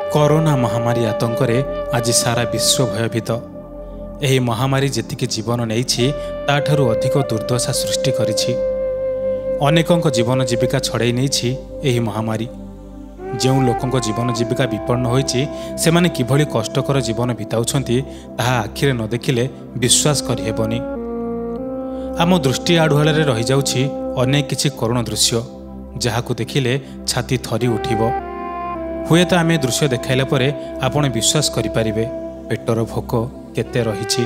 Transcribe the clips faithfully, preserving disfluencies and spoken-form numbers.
Corona महामारी आतंक रे आज सारा विश्व भयभीत। यही महामारी जेतिकी जीवन नहीं ताठारु अधिक दुर्दशा सृष्टि करिछि। अनेकों जीवन जीविका छड़ाई नहीं यही महामारी। जो लोकों जीवन जीविका विपन्न होइछि सेमाने किभली कष्टकर जीवन बिताउछंती ताहा आखिरे न देखिले विश्वास करिहेबनी। आम दृष्टि आढ़ुआल रही जाउछि अनेक किछि करुण दृश्य जहाकु देखिले छाती थरी उठिबो। हुए तो आमे दृश्य देखाइला परे आपण विश्वास करिपारिबे पेटर भोक केते रहिछि।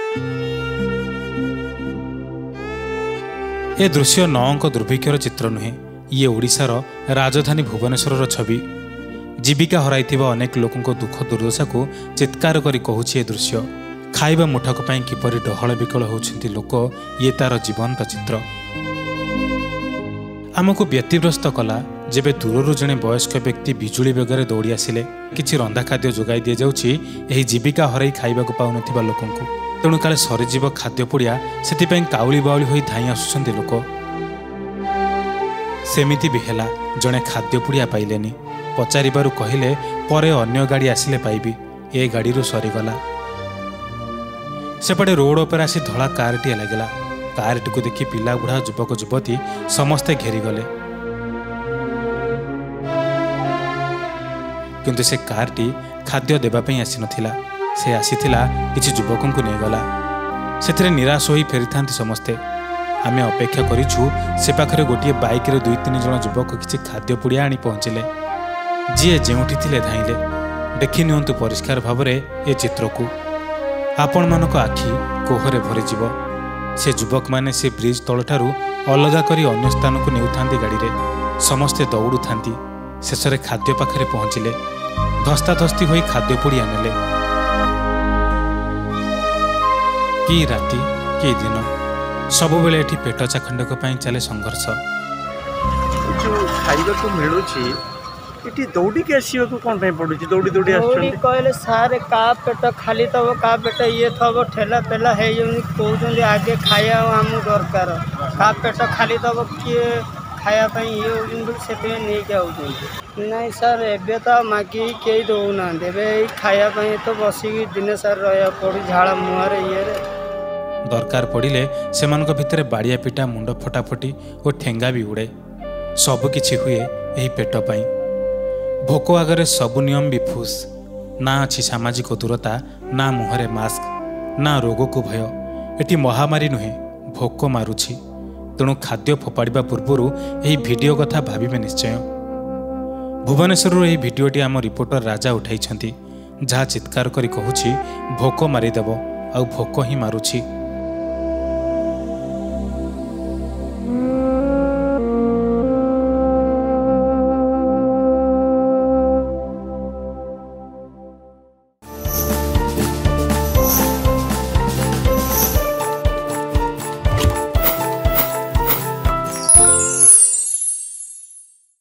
ए दृश्य नौंक दुर्भिक्षर चित्र नुहे, ये ओडिशार राजधानी भुवनेश्वर छवि। जीविका हराइथिबा अनेक लोकों दुख दुर्दशा को चित्कार करी कहूछि ए दृश्य। खाइबा मुठक पई किपरि डहळ बिकळ होउछन्ति लोक, ये तार जीवंत चित्र। आमको व्यतिग्रस्त कला जेबे दूरରୁ जड़े वयस्क व्यक्ति बिजुली बेगर दौड़ी आसिले किछि रंधा खाद्य जोगाई दि जाउछि एही जीविका हराई खाइबाकु पाउनथिबा लोकंकु। तेणु काले सरीजीव खाद्य पुड़िया सेथिपई काउली बाउली होई धाई आसुछन्ति लोक। सेमिति भी हेला, जड़े खाद्य पुड़िया पाइलेनी। पचारिबारु कहिले परे अन्य गाड़ी आसिले पाइबी, ए गाड़ीरु सरीगला। सेपटे रोड उपर आसी धला कारटिए लागला। कारटी को देखि पिला बुढ़ा युवक युवती समस्ते घेरीगले, किंतु से कारटी खाद्य देवाई आसी नथिला। से आसीथिला किछि युवकों को नेगला। सेथिरे निराश होई फेरिथांती समस्ते। आमे अपेक्षा करिछु से पाखरे गोटे बाइक रे दुई तीन जन युवक किछि खाद्य पुड़िया आनी पहुंचिले। जीए जेउठी थिले धाइले। देखि नियंतु परिष्कार भावरे ए चित्र को। आपण मानक आखि कोहरे भरी जीव। से युवक माने से ब्रिज तल ठारू अलगा करी अन्य स्थान को नेउथांती गाड़ी रे। समस्ते दौड़ू थांती। शेषरे खाद्य पाखरे पहुंचिले। धस्ताधस्ती होई खाद्य पुड़िया नेले। कि राति कि दिन सबु बेले एठी पेट चाखंडक पई चले संघर्ष। खाइबा को मिलुछि इटी दौड़ी के आसीबा को कोन पई पडुछि? दौड़ी दौड़ी आछन कहले सारे का पेट खाली तब का पेट ये थब ठेला पेला हे जनी कहउछन आगे खाया हम दरकार। का पेट खाली तब किए खाया पई ये जन से पे नै के आउछन। नहीं सर एबे तो मागी के दो ना देबे खाया पई तो बसी दिन सर रहया पड़ी झाड़ा मुहारे ये दरकार पड़िले सेमानक भितरे बाड़िया पिटा मुंड फटाफटी और ठेंगा भी उड़े। सब किछि हुए एही पेट पई। भोक आगरे सबु नियम विफुस। ना अच्छी सामाजिक दूरता, ना मुहरे मास्क, ना रोग को भय। एटी महामारी नुहे, भोक मारुछि। तेणु खाद्य फोपाड़ा पूर्वर यही भिडियो कथा भाविबे निश्चय। भुवनेश्वर यही भिडियोटी आम रिपोर्टर राजा उठाई जहाँ चित्कार करी कहूछि भोक मारिदेव, आउ भोक ही मारुछि।